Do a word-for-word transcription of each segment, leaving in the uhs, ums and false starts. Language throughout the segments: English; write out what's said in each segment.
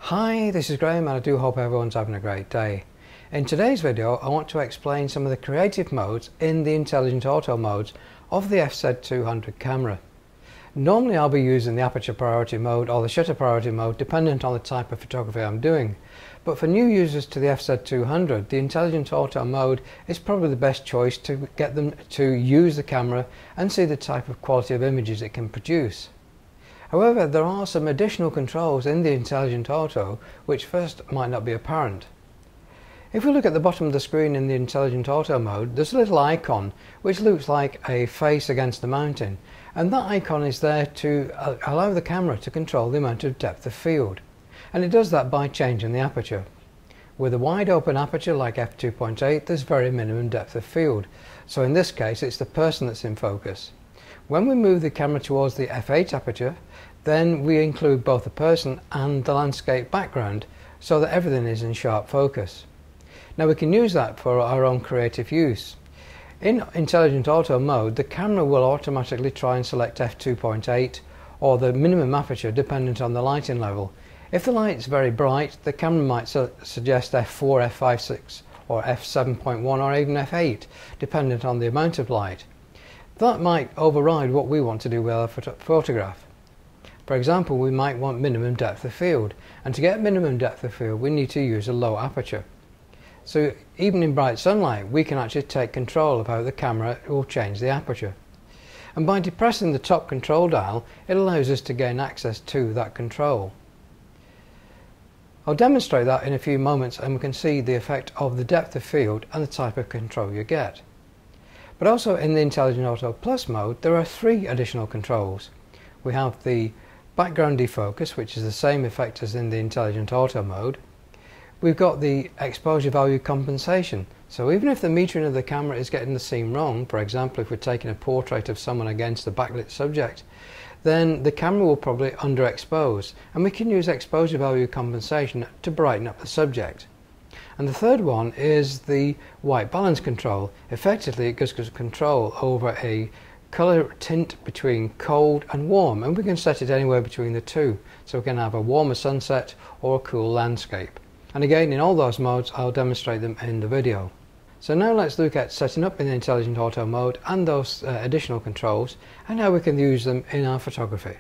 Hi, this is Graham and I do hope everyone's having a great day. In today's video I want to explain some of the creative modes in the intelligent auto modes of the F Z two hundred camera. Normally I'll be using the aperture priority mode or the shutter priority mode dependent on the type of photography I'm doing. But for new users to the F Z two hundred, the intelligent auto mode is probably the best choice to get them to use the camera and see the type of quality of images it can produce. However, there are some additional controls in the intelligent auto which first might not be apparent. If we look at the bottom of the screen in the intelligent auto mode, there's a little icon which looks like a face against the mountain, and that icon is there to allow the camera to control the amount of depth of field, and it does that by changing the aperture. With a wide open aperture like f two point eight, there's very minimum depth of field, so in this case it's the person that's in focus. When we move the camera towards the f eight aperture, then we include both the person and the landscape background so that everything is in sharp focus. Now we can use that for our own creative use. In intelligent auto mode, the camera will automatically try and select f two point eight or the minimum aperture dependent on the lighting level. If the light's very bright, the camera might su suggest f four, f five, six or f seven point one or even f eight dependent on the amount of light. That might override what we want to do with our photo photograph. For example, we might want minimum depth of field, and to get minimum depth of field we need to use a low aperture. So even in bright sunlight we can actually take control of how the camera will change the aperture. And by depressing the top control dial, it allows us to gain access to that control. I'll demonstrate that in a few moments and we can see the effect of the depth of field and the type of control you get. But also in the Intelligent Auto Plus mode there are three additional controls. We have the background defocus, which is the same effect as in the Intelligent Auto mode. We've got the exposure value compensation, so even if the metering of the camera is getting the scene wrong, for example if we're taking a portrait of someone against a backlit subject, then the camera will probably underexpose, and we can use exposure value compensation to brighten up the subject. And the third one is the white balance control. Effectively it gives us control over a colour tint between cold and warm, and we can set it anywhere between the two, so we can have a warmer sunset or a cool landscape. And again, in all those modes I'll demonstrate them in the video. So now let's look at setting up in the intelligent auto mode and those uh, additional controls and how we can use them in our photography.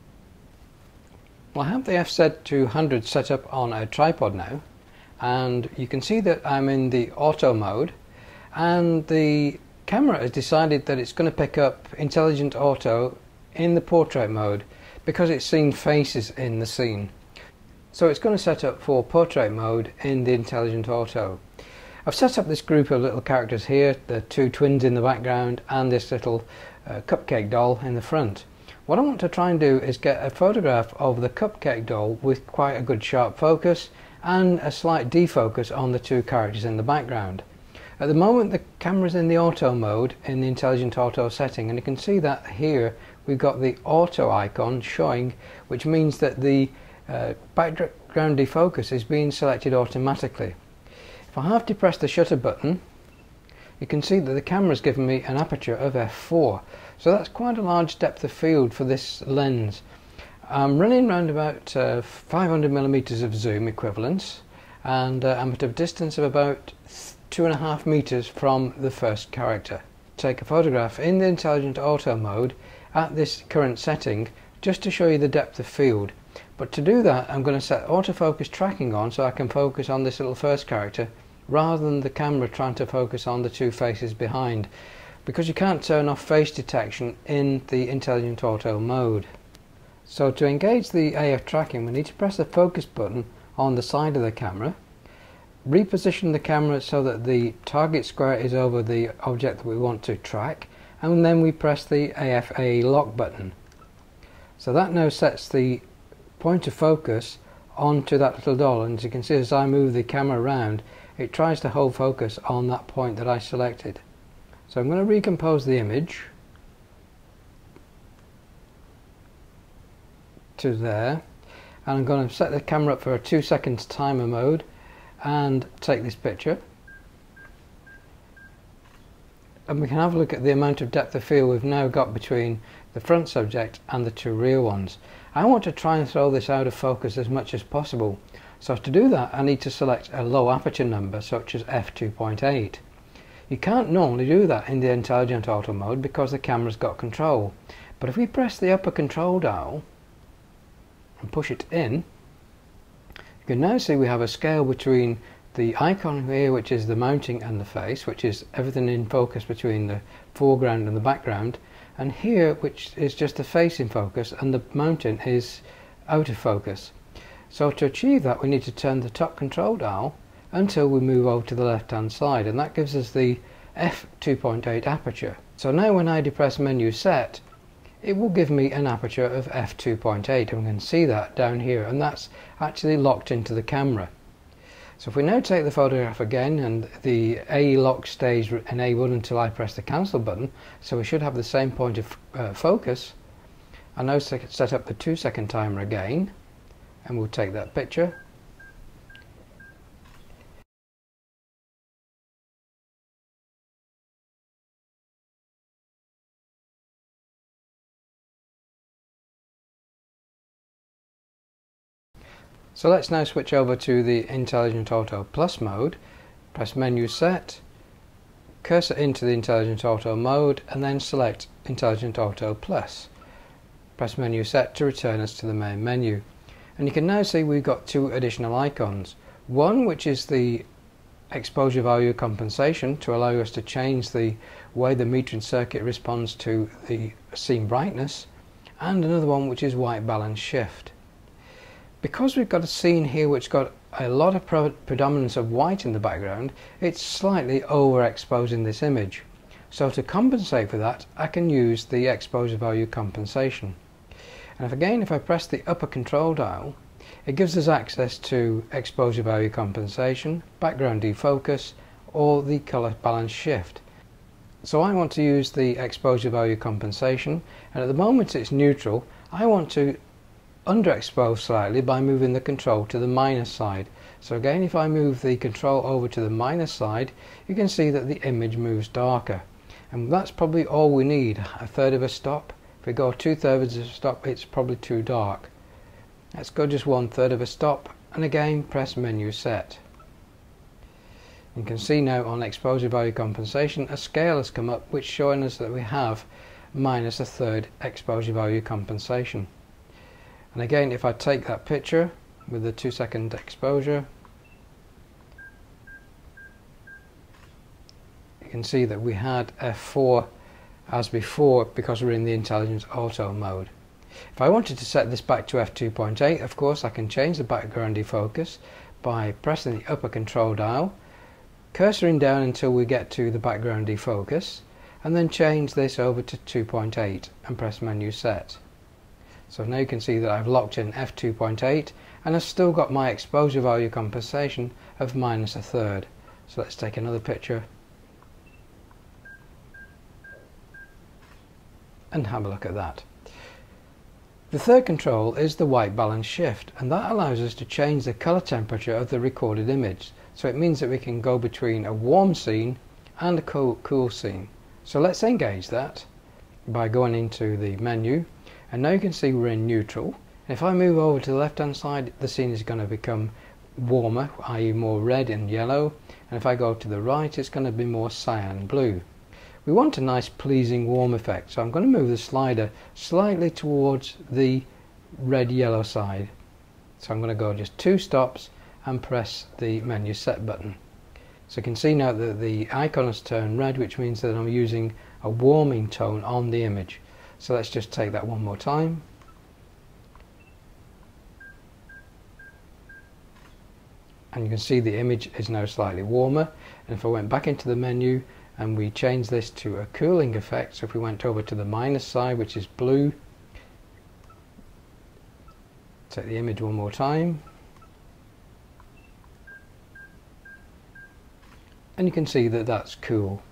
Well, I have the F Z two hundred set up on a tripod now, and you can see that I'm in the auto mode, and the camera has decided that it's going to pick up intelligent auto in the portrait mode because it's seen faces in the scene. So it's going to set up for portrait mode in the intelligent auto. I've set up this group of little characters here, the two twins in the background and this little uh, cupcake doll in the front. What I want to try and do is get a photograph of the cupcake doll with quite a good sharp focus and a slight defocus on the two characters in the background. At the moment the camera's in the auto mode in the intelligent auto setting, and you can see that here we've got the auto icon showing, which means that the uh, background defocus is being selected automatically. If I have depressed the shutter button, you can see that the camera's given me an aperture of f four, so that's quite a large depth of field for this lens. I'm running around about uh, five hundred millimeters of zoom equivalence, and uh, I'm at a distance of about two and a half meters from the first character. Take a photograph in the intelligent auto mode at this current setting just to show you the depth of field, but to do that I'm going to set autofocus tracking on so I can focus on this little first character rather than the camera trying to focus on the two faces behind, because you can't turn off face detection in the intelligent auto mode. So to engage the A F tracking we need to press the focus button on the side of the camera, reposition the camera so that the target square is over the object that we want to track, and then we press the A F A lock button. So that now sets the point of focus onto that little doll, and as you can see as I move the camera around it tries to hold focus on that point that I selected. So I'm going to recompose the image to there, and I'm going to set the camera up for a two seconds timer mode and take this picture. and we can have a look at the amount of depth of field we've now got between the front subject and the two rear ones. I want to try and throw this out of focus as much as possible. So to do that, I need to select a low aperture number such as f two point eight. You can't normally do that in the intelligent auto mode because the camera's got control. But if we press the upper control dial and push it in, you can now see we have a scale between the icon here, which is the mounting and the face, which is everything in focus between the foreground and the background, and here, which is just the face in focus and the mounting is out of focus. So to achieve that, we need to turn the top control dial until we move over to the left hand side, and that gives us the f two point eight aperture. So now when I depress menu set, it will give me an aperture of f two point eight, and we can see that down here, and that's actually locked into the camera. So if we now take the photograph again, and the A lock stays enabled until I press the cancel button, so we should have the same point of uh, focus. I now set up the two second timer again, and we'll take that picture. So let's now switch over to the Intelligent Auto Plus mode, press menu set, cursor into the Intelligent Auto mode, and then select Intelligent Auto Plus. Press menu set to return us to the main menu. And you can now see we've got two additional icons. One which is the exposure value compensation to allow us to change the way the metering circuit responds to the scene brightness, and another one which is white balance shift. Because we've got a scene here which got a lot of predominance of white in the background, it's slightly overexposing this image. So to compensate for that, I can use the exposure value compensation. And if again, if I press the upper control dial, it gives us access to exposure value compensation, background defocus, or the color balance shift. So I want to use the exposure value compensation, and at the moment it's neutral. I want to underexpose slightly by moving the control to the minus side. So again, if I move the control over to the minus side, you can see that the image moves darker, and that's probably all we need, a third of a stop. If we go two thirds of a stop, it's probably too dark. Let's go just one third of a stop, and again press menu set. You can see now on exposure value compensation a scale has come up which showing us that we have minus a third exposure value compensation. And again, if I take that picture with the two second exposure, you can see that we had f four as before because we're in the Intelligent Auto mode. If I wanted to set this back to f two point eight, of course I can change the background defocus by pressing the upper control dial, cursoring down until we get to the background defocus, and then change this over to two point eight and press menu set. So now you can see that I've locked in f two point eight, and I've still got my exposure value compensation of minus a third. So let's take another picture and have a look at that. The third control is the white balance shift, and that allows us to change the color temperature of the recorded image. So it means that we can go between a warm scene and a cool, cool scene. So let's engage that by going into the menu, and now you can see we're in neutral. And if I move over to the left hand side, the scene is going to become warmer, that is more red and yellow, and if I go to the right, it's going to be more cyan blue. We want a nice pleasing warm effect, so I'm going to move the slider slightly towards the red yellow side. So I'm going to go just two stops and press the menu set button. So you can see now that the icon has turned red, which means that I'm using a warming tone on the image. So let's just take that one more time. And you can see the image is now slightly warmer. And if I went back into the menu and we change this to a cooling effect, so if we went over to the minus side, which is blue, take the image one more time, and you can see that that's cool.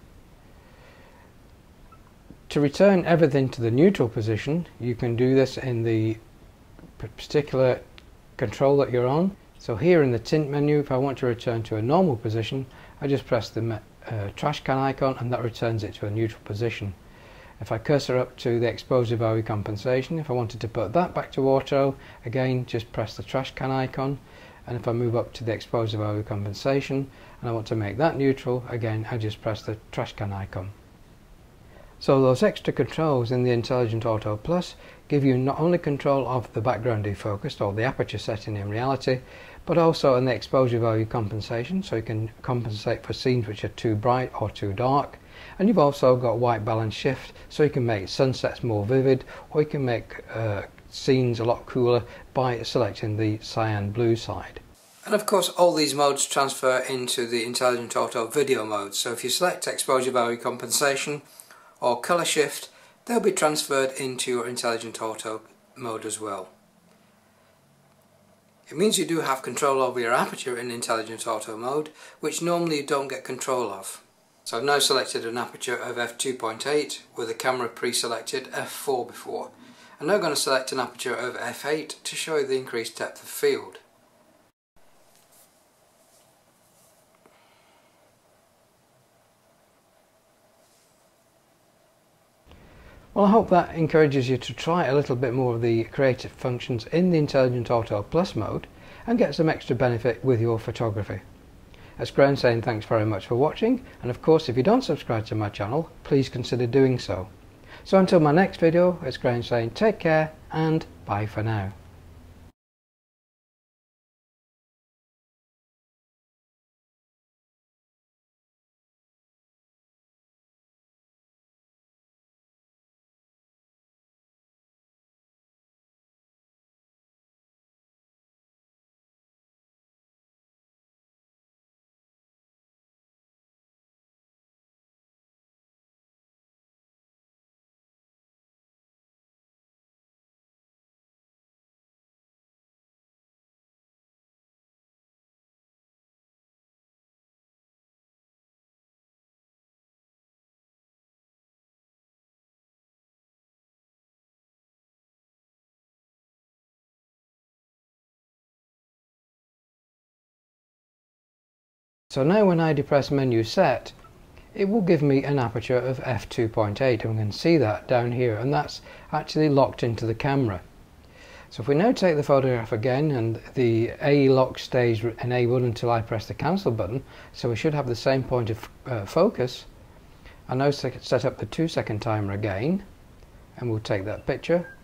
To return everything to the neutral position, you can do this in the particular control that you're on. So here in the tint menu, if I want to return to a normal position, I just press the uh, trash can icon, and that returns it to a neutral position. If I cursor up to the exposure value compensation, if I wanted to put that back to auto, again just press the trash can icon, and if I move up to the exposure value compensation and I want to make that neutral, again I just press the trash can icon. So those extra controls in the Intelligent Auto Plus give you not only control of the background defocused or the aperture setting in reality, but also in the exposure value compensation, so you can compensate for scenes which are too bright or too dark. And you've also got white balance shift, so you can make sunsets more vivid, or you can make uh, scenes a lot cooler by selecting the cyan blue side. And of course all these modes transfer into the Intelligent Auto video mode, so if you select exposure value compensation or colour shift, they'll be transferred into your Intelligent Auto mode as well. It means you do have control over your aperture in Intelligent Auto mode, which normally you don't get control of. So I've now selected an aperture of f two point eight with the camera pre-selected f four before. I'm now going to select an aperture of f eight to show you the increased depth of field. Well, I hope that encourages you to try a little bit more of the creative functions in the Intelligent Auto Plus mode and get some extra benefit with your photography. It's Graham saying thanks very much for watching, and of course if you don't subscribe to my channel, please consider doing so. So until my next video, it's Graham saying take care and bye for now. So now when I depress menu set, it will give me an aperture of f two point eight, and we can see that down here, and that's actually locked into the camera. So if we now take the photograph again, and the A lock stays enabled until I press the cancel button, so we should have the same point of uh, focus. I'll now set up the two second timer again, and we'll take that picture.